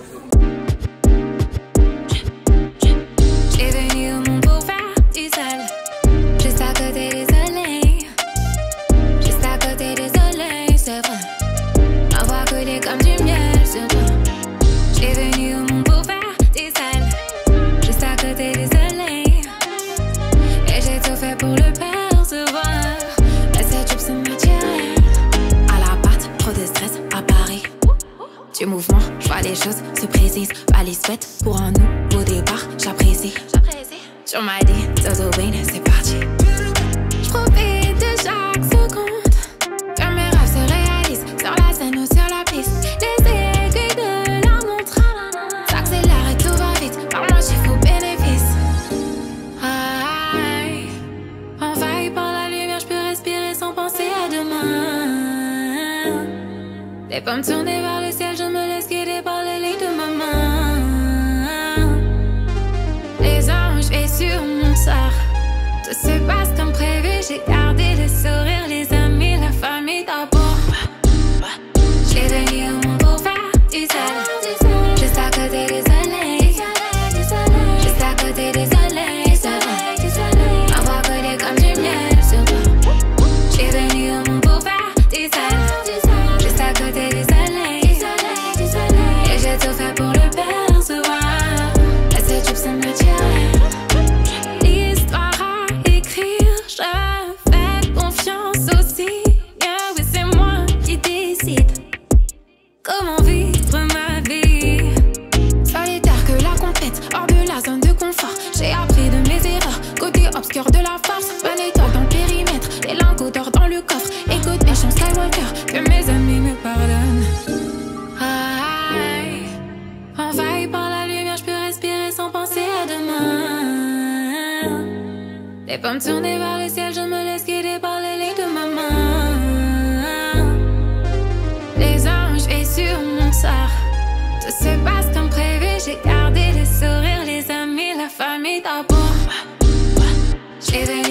J'ai venu au monde pour faire du sale, juste à côté des soleils, juste à côté des soleils, c'est vrai. Ma voix collée comme du miel sur toi. J'ai venu au monde pour faire du sale, juste à côté des soleils, et j'ai tout fait pour le percevoir. Mais cette jupe c'est naturel. À la patte, trop de stress à Paris. Du mouvement, je vois les choses se précisent. Valise faite pour un nouveau départ, j'apprécie. Tu m'as dit, Zozo Bane, c'est parti. Je profite de chaque seconde, que mes rêves se réalisent. Sur la scène ou sur la piste, les aiguilles de la montre s'accélèrent et tout va vite. Par moi, chiffre au bénéfice. Aïe, envahi par la lumière, je peux respirer sans penser à demain. Les pommes tournées vers le ciel, je me laisse guider par les lignes de ma main. Les anges et sur mon sort, tout se passe comme prévu. J'ai gardé le sourire, les amis, la famille d'abord. J'ai venu au monde pour faire du sale, juste à côté des soleils, juste à côté des soleils, c'est vrai. Ma voix collée comme du miel sur toi. J'ai venu au monde pour faire du sale, juste à côté des soleils, et j'ai tout fait pour le percevoir. Et cette jupe c'est naturel. L'histoire à écrire, je fais confiance aussi. Yeah, oui, c'est moi qui décide comment vivre ma vie. Solitaire que la compète, hors de la zone de confort. J'ai appris de mes erreurs, côté obscur de la force. Bonne étoile dans le périmètre, les lingots d'or dans le coffre. Écoute mes chants Skywalker, que mes amis me pardonnent. Aïe, envahi par la lumière, je peux respirer sans penser à demain. Les pommes tournées vers le ciel, je me laisse guider par les lignes de ma main. Les anges et sur mon sort, tout se passe comme prévu. J'ai gardé le sourire, les amis, la famille d'abord. J'ai